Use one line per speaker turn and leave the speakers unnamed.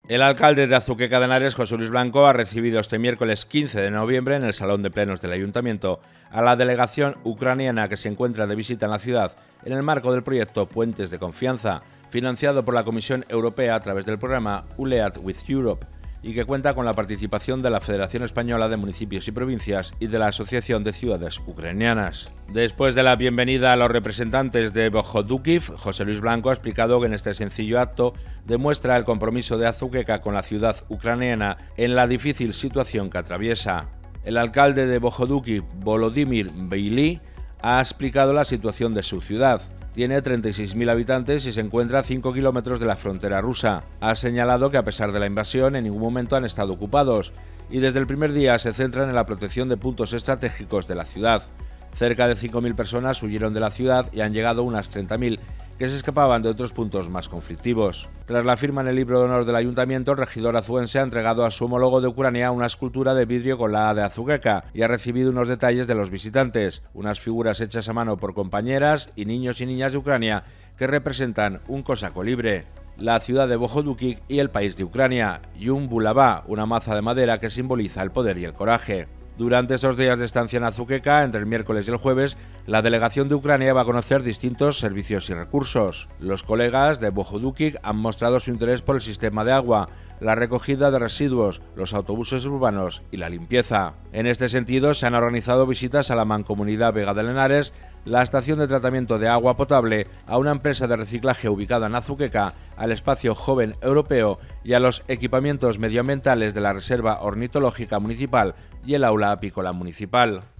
El alcalde de Azuqueca de Henares, José Luis Blanco, ha recibido este miércoles 15 de noviembre en el Salón de Plenos del Ayuntamiento a la delegación ucraniana que se encuentra de visita en la ciudad en el marco del proyecto Puentes de Confianza, financiado por la Comisión Europea a través del programa ULEAD with Europe, y que cuenta con la participación de la Federación Española de Municipios y Provincias y de la Asociación de Ciudades Ucranianas. Después de la bienvenida a los representantes de Bohodukhiv, José Luis Blanco ha explicado que en este sencillo acto demuestra el compromiso de Azuqueca con la ciudad ucraniana en la difícil situación que atraviesa. El alcalde de Bohodukhiv, Volodymyr Beily, ha explicado la situación de su ciudad. Tiene 36.000 habitantes y se encuentra a 5 kilómetros de la frontera rusa. Ha señalado que a pesar de la invasión en ningún momento han estado ocupados y desde el primer día se centran en la protección de puntos estratégicos de la ciudad. Cerca de 5.000 personas huyeron de la ciudad y han llegado unas 30.000 que se escapaban de otros puntos más conflictivos. Tras la firma en el libro de honor del Ayuntamiento, el regidor azuense ha entregado a su homólogo de Ucrania una escultura de vidrio con la A de Azuqueca y ha recibido unos detalles de los visitantes, unas figuras hechas a mano por compañeras y niños y niñas de Ucrania que representan un cosaco libre, la ciudad de Bohodukhiv y el país de Ucrania, y un bulabá, una maza de madera que simboliza el poder y el coraje. Durante estos días de estancia en Azuqueca, entre el miércoles y el jueves, la delegación de Ucrania va a conocer distintos servicios y recursos. Los colegas de Bohodukhiv han mostrado su interés por el sistema de agua, la recogida de residuos, los autobuses urbanos y la limpieza. En este sentido, se han organizado visitas a la Mancomunidad Vega de Henares, la estación de tratamiento de agua potable, a una empresa de reciclaje ubicada en Azuqueca, al espacio joven europeo y a los equipamientos medioambientales de la Reserva Ornitológica Municipal y el aula apícola municipal.